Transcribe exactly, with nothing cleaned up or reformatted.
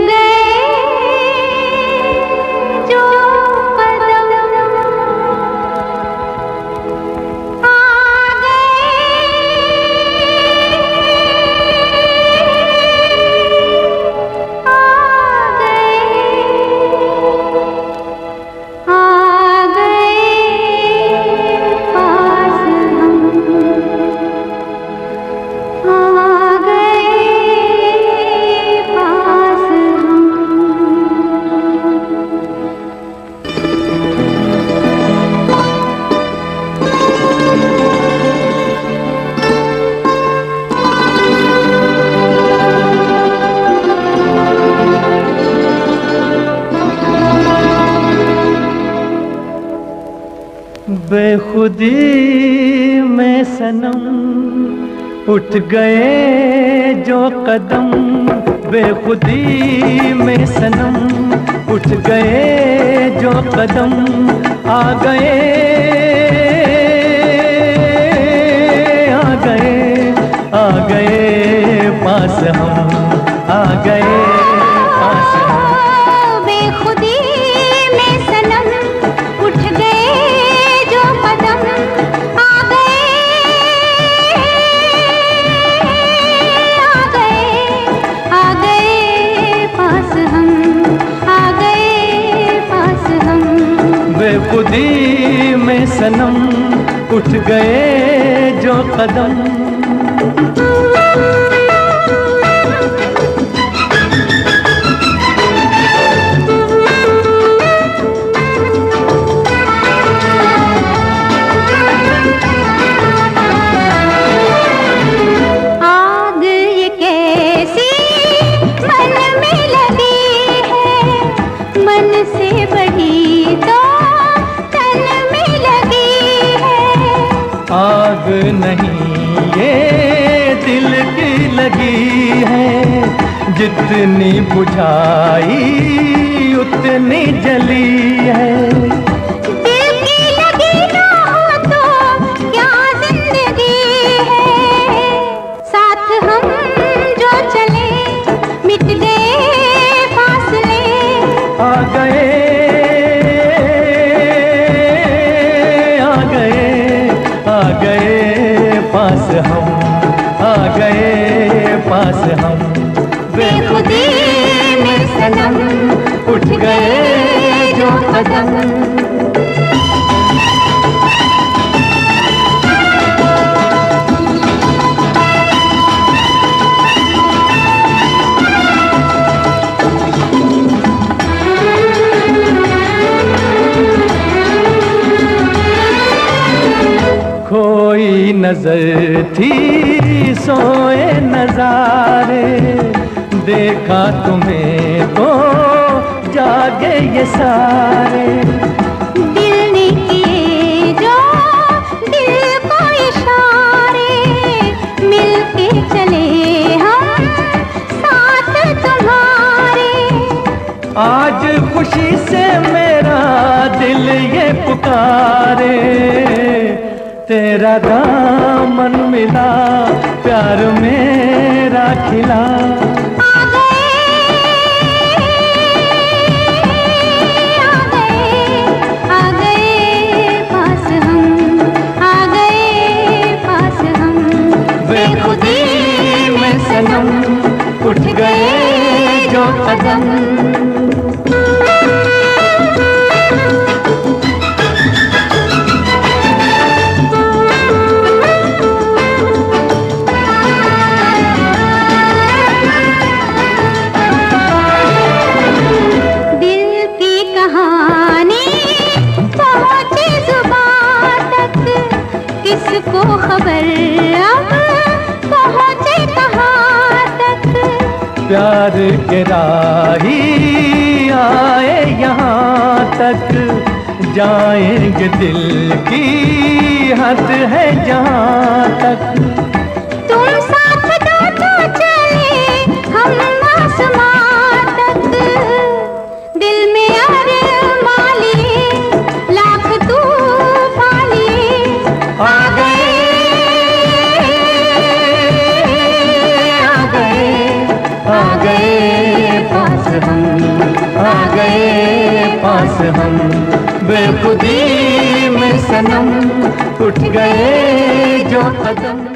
बेखुदी में सनम उठ गए जो कदम, बेखुदी में सनम उठ गए जो कदम, आ गए आ गए आ गए पास हम, आ गए पास हम। बेखुदी में सनम उठ गए जो कदम, आ गए आ गए आ गए पास हम, आ गए पास हम। बेखुदी में सनम उठ गए जो कदम। आग नहीं ये दिल की लगी है, जितनी बुझाई उतनी जली है। दिल की लगी ना हो तो क्या जिंदगी है, साथ हम जो चले मिट गए फासले, आ गए आ गए पास हम, आ गए पास हम। बेखुदी में सनम उठ गए जो कदम। कोई नजर थी सोए नजारे, देखा तुम्हें तो जागे ये सारे। दिल ने किए जो दिल को इशारे, मिलके चले हम साथ तुम्हारे। आज खुशी से मेरा दिल ये पुकारे, तेरा दामन मिला प्यार मेरा खिला। आ गए आ गए आ गए पास हम, आ गए पास हम। बेखुदी में सनम उठ गए जो कदम। किसको खबर अब पहुँचे कहाँ तक, प्यार के राही आए यहाँ तक, जाएंगे दिल की हद है जहाँ तक। तुम साथ दो तो चले हम आसमां तक, दिल में अरमां लिए लाख तूफान लिए। आ गए आ गए आ गए पास गए पास हम, बेखुदी में सनम उठ गए जो कदम।